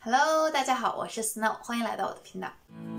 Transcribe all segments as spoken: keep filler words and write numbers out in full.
Hello， 大家好，我是 Snow， 欢迎来到我的频道。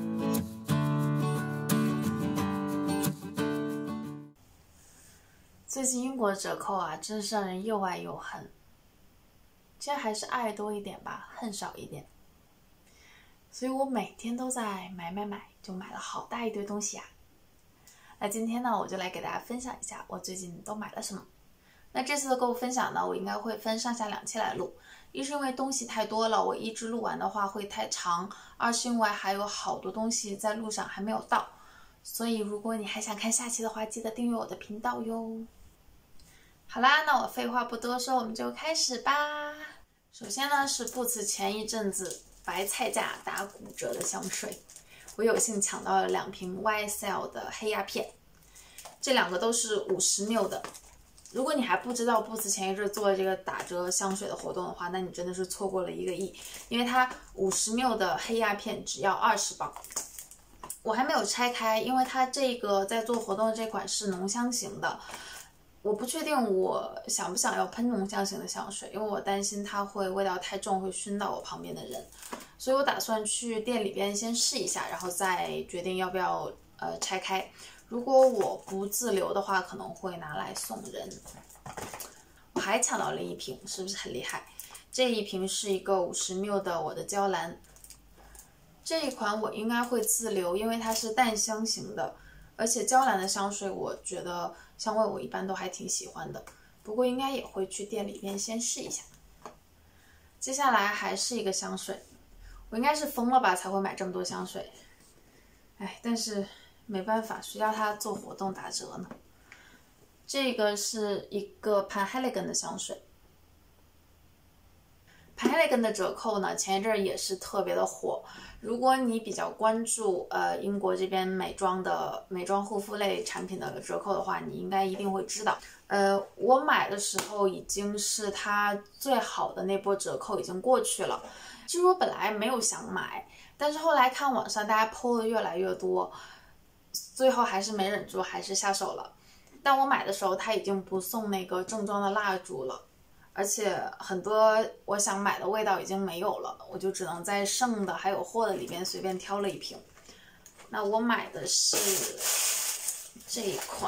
最近英国折扣啊，真是让人又爱又恨。其实还是爱多一点吧，恨少一点。所以我每天都在买买买，就买了好大一堆东西啊。那今天呢，我就来给大家分享一下我最近都买了什么。那这次的购物分享呢，我应该会分上下两期来录。一是因为东西太多了，我一直录完的话会太长；二是因为还有好多东西在路上还没有到。所以如果你还想看下期的话，记得订阅我的频道哟。好啦，那我废话不多说，我们就开始吧。首先呢，是 Boots 前一阵子白菜价打骨折的香水，我有幸抢到了两瓶 Y S L 的黑鸦片，这两个都是五十 ml 的。如果你还不知道 Boots 前一阵做了这个打折香水的活动的话，那你真的是错过了一个亿，因为它五十 ml 的黑鸦片只要二十磅。我还没有拆开，因为它这个在做活动的这款是浓香型的，我不确定我想不想要喷浓香型的香水，因为我担心它会味道太重，会熏到我旁边的人，所以我打算去店里边先试一下，然后再决定要不要呃拆开。如果我不自留的话，可能会拿来送人。我还抢到了一瓶，是不是很厉害？这一瓶是一个五十 ml 的我的娇兰，这一款我应该会自留，因为它是淡香型的，而且娇兰的香水我觉得香味我一般都还挺喜欢的，不过应该也会去店里面先试一下。接下来还是一个香水，我应该是疯了吧才会买这么多香水，哎，但是没办法，谁叫它做活动打折呢？这个是一个 Penhaligon 的香水。Penhaligon 的折扣呢，前一阵也是特别的火。如果你比较关注呃英国这边美妆的美妆护肤类产品的折扣的话，你应该一定会知道。呃，我买的时候已经是它最好的那波折扣已经过去了。其实我本来没有想买，但是后来看网上大家 P O 的越来越多，最后还是没忍住，还是下手了。但我买的时候它已经不送那个正装的蜡烛了，而且很多我想买的味道已经没有了，我就只能在剩的还有货的里边随便挑了一瓶。那我买的是这一款，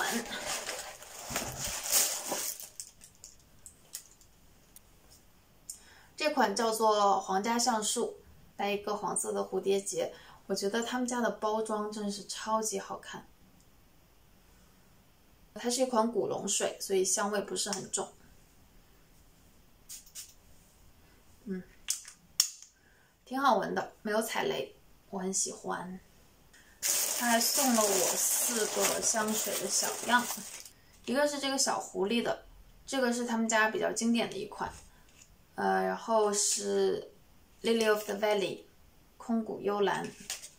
这款叫做皇家橡树，带一个黄色的蝴蝶结。我觉得他们家的包装真是超级好看。它是一款古龙水，所以香味不是很重。嗯，挺好闻的，没有踩雷，我很喜欢。他还送了我四个香水的小样，一个是这个小狐狸的，这个是他们家比较经典的一款，呃，然后是 Lily of the Valley 空谷幽兰，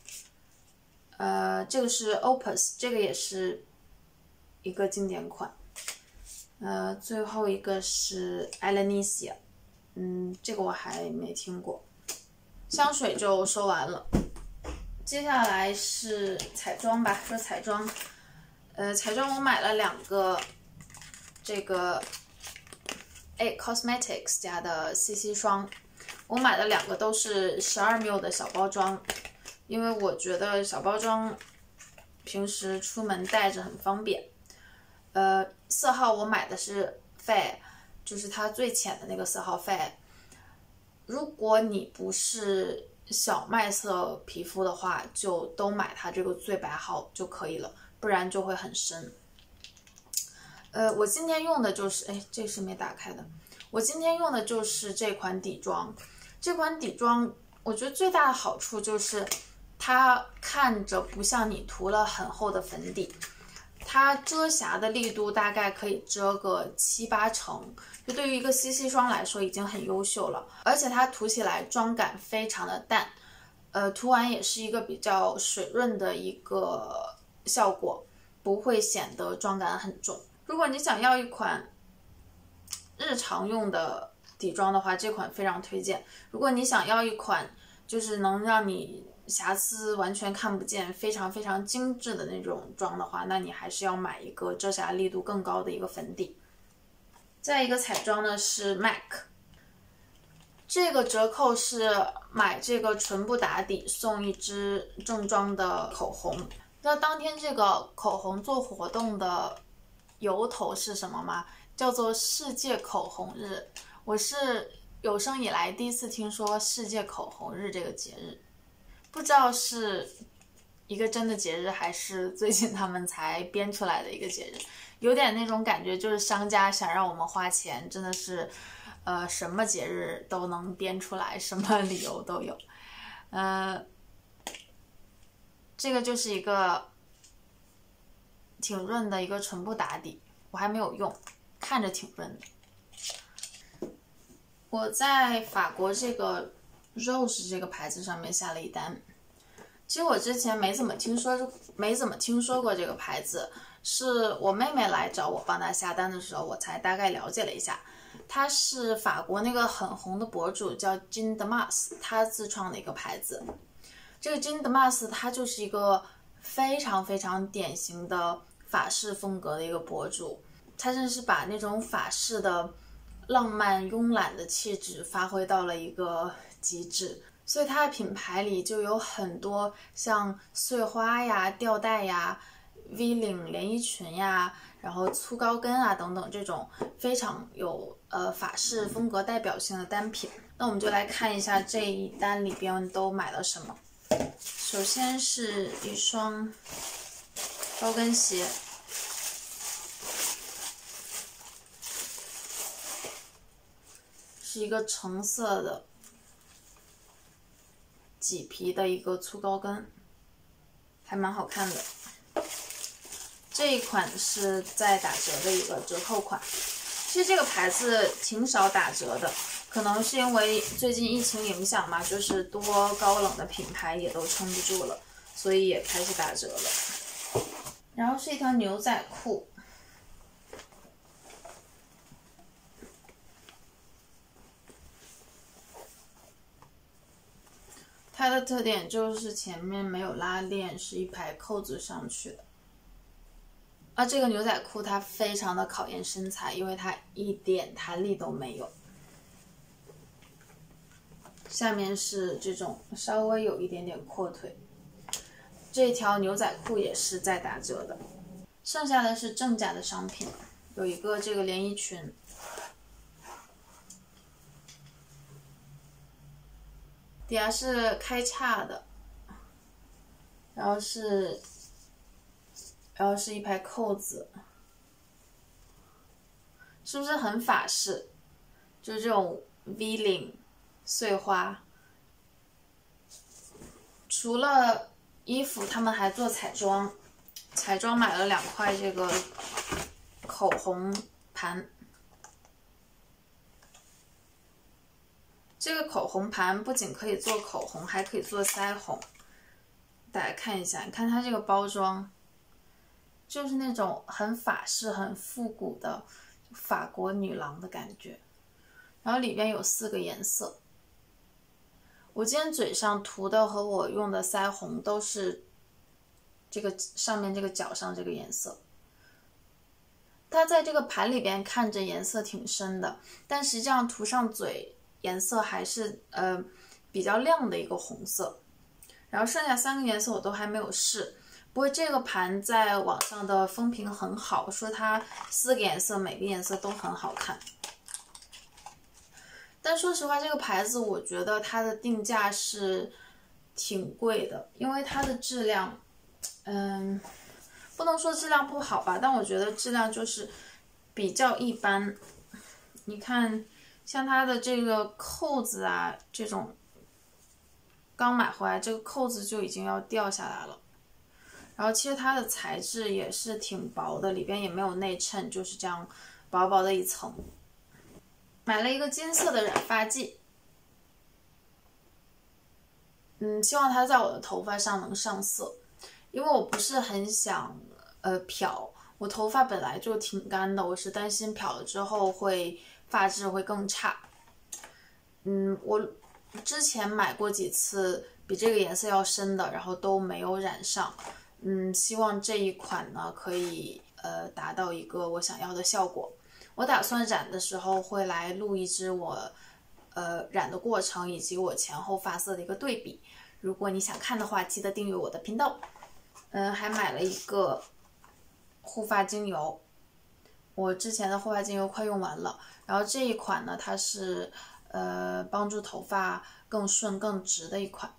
呃，这个是 Opus， 这个也是一个经典款，呃，最后一个是 Elanesia， 嗯，这个我还没听过。香水就说完了，接下来是彩妆吧，说彩妆，呃，彩妆我买了两个，这个 A Cosmetics 家的 C C 霜，我买了两个都是十二 ml 的小包装，因为我觉得小包装平时出门带着很方便。呃，色号我买的是 Fair， 就是它最浅的那个色号 Fair。如果你不是小麦色皮肤的话，就都买它这个最白号就可以了，不然就会很深。呃，我今天用的就是，哎，这是没打开的。我今天用的就是这款底妆。这款底妆，我觉得最大的好处就是它看着不像你涂了很厚的粉底。它遮瑕的力度大概可以遮个七八成，就对于一个 C C 霜来说已经很优秀了。而且它涂起来妆感非常的淡，呃，涂完也是一个比较水润的一个效果，不会显得妆感很重。如果你想要一款日常用的底妆的话，这款非常推荐。如果你想要一款就是能让你瑕疵完全看不见，非常非常精致的那种妆的话，那你还是要买一个遮瑕力度更高的一个粉底。再一个彩妆呢是 M A C， 这个折扣是买这个唇部打底送一支正装的口红。那当天这个口红做活动的由头是什么吗？叫做世界口红日。我是有生以来第一次听说世界口红日这个节日，不知道是一个真的节日还是最近他们才编出来的一个节日，有点那种感觉，就是商家想让我们花钱，真的是呃，什么节日都能编出来，什么理由都有。呃，这个就是一个挺润的一个唇部打底，我还没有用，看着挺润的。我在法国这个 Rose 这个牌子上面下了一单，其实我之前没怎么听说，没怎么听说过这个牌子，是我妹妹来找我帮她下单的时候，我才大概了解了一下。它是法国那个很红的博主叫 Jeanne Damas， 他自创的一个牌子。这个 Jeanne Damas 他就是一个非常非常典型的法式风格的一个博主，他真是把那种法式的浪漫慵懒的气质发挥到了一个极致，所以他的品牌里就有很多像碎花呀、吊带呀、V 领连衣裙呀，然后粗高跟啊等等这种非常有呃法式风格代表性的单品。那我们就来看一下这一单里边都买了什么。首先是一双高跟鞋，是一个橙色的麂皮的一个粗高跟，还蛮好看的。这一款是在打折的一个折扣款，其实这个牌子挺少打折的，可能是因为最近疫情影响嘛，就是多高冷的品牌也都撑不住了，所以也开始打折了。然后是一条牛仔裤，它的特点就是前面没有拉链，是一排扣子上去的。啊，这个牛仔裤它非常的考验身材，因为它一点弹力都没有。下面是这种稍微有一点点阔腿，这条牛仔裤也是在打折的。剩下的是正价的商品，有一个这个连衣裙，底下是开叉的，然后是。然后是一排扣子，是不是很法式？就是这种 V 领碎花。除了衣服，他们还做彩妆，彩妆买了两块这个口红盘。这个口红盘不仅可以做口红，还可以做腮红。大家看一下，你看它这个包装。就是那种很法式、很复古的法国女郎的感觉，然后里边有四个颜色。我今天嘴上涂的和我用的腮红都是这个上面这个角上这个颜色。它在这个盘里边看着颜色挺深的，但实际上涂上嘴颜色还是呃比较亮的一个红色。然后剩下三个颜色我都还没有试。不过这个盘在网上的风评很好，说它四个颜色每个颜色都很好看。但说实话，这个牌子我觉得它的定价是挺贵的，因为它的质量，嗯，不能说质量不好吧，但我觉得质量就是比较一般。你看，像它的这个扣子啊，这种刚买回来，这个扣子就已经要掉下来了。然后其实它的材质也是挺薄的，里边也没有内衬，就是这样薄薄的一层。买了一个金色的染发剂，嗯，希望它在我的头发上能上色，因为我不是很想呃漂，我头发本来就挺干的，我是担心漂了之后会发质会更差。嗯，我之前买过几次比这个颜色要深的，然后都没有染上。嗯，希望这一款呢可以呃达到一个我想要的效果。我打算染的时候会来录一支我呃染的过程以及我前后发色的一个对比。如果你想看的话，记得订阅我的频道。嗯，还买了一个护发精油，我之前的护发精油快用完了，然后这一款呢，它是呃帮助头发更顺更直的一款。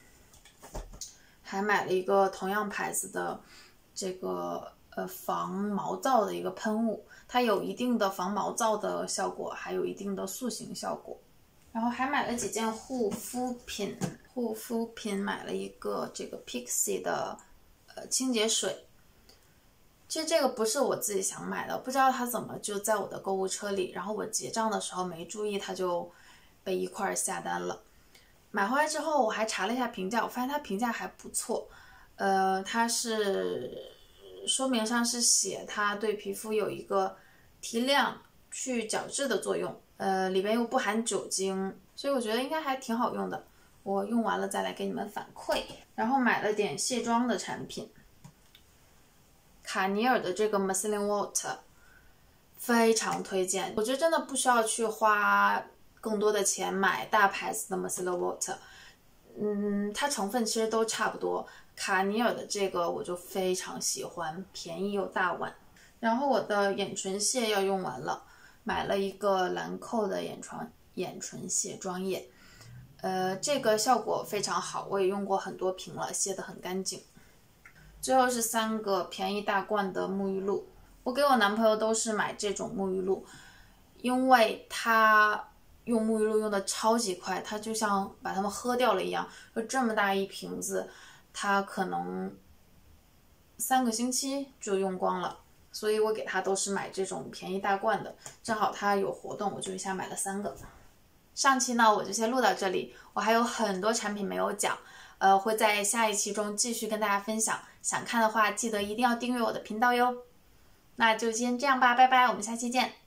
还买了一个同样牌子的这个呃防毛躁的一个喷雾，它有一定的防毛躁的效果，还有一定的塑形效果。然后还买了几件护肤品，护肤品买了一个这个 Pixi 的呃清洁水。其实这个不是我自己想买的，不知道它怎么就在我的购物车里，然后我结账的时候没注意，它就被一块下单了。买回来之后我还查了一下评价，我发现它评价还不错。呃，它是说明上是写它对皮肤有一个提亮去角质的作用，呃，里边又不含酒精，所以我觉得应该还挺好用的。我用完了再来给你们反馈。然后买了点卸妆的产品，卡尼尔的这个 Micellar Water 非常推荐，我觉得真的不需要去花更多的钱买大牌子的 Micellar Water， 嗯，它成分其实都差不多。卡尼尔的这个我就非常喜欢，便宜又大碗。然后我的眼唇卸要用完了，买了一个兰蔻的眼唇眼唇卸妆液，呃，这个效果非常好，我也用过很多瓶了，卸得很干净。最后是三个便宜大罐的沐浴露，我给我男朋友都是买这种沐浴露，因为他用沐浴露用的超级快，他就像把它们喝掉了一样，就这么大一瓶子，他可能三个星期就用光了，所以我给他都是买这种便宜大罐的，正好他有活动，我就一下买了三个。上期呢我就先录到这里，我还有很多产品没有讲，呃，会在下一期中继续跟大家分享，想看的话记得一定要订阅我的频道哟。那就先这样吧，拜拜，我们下期见。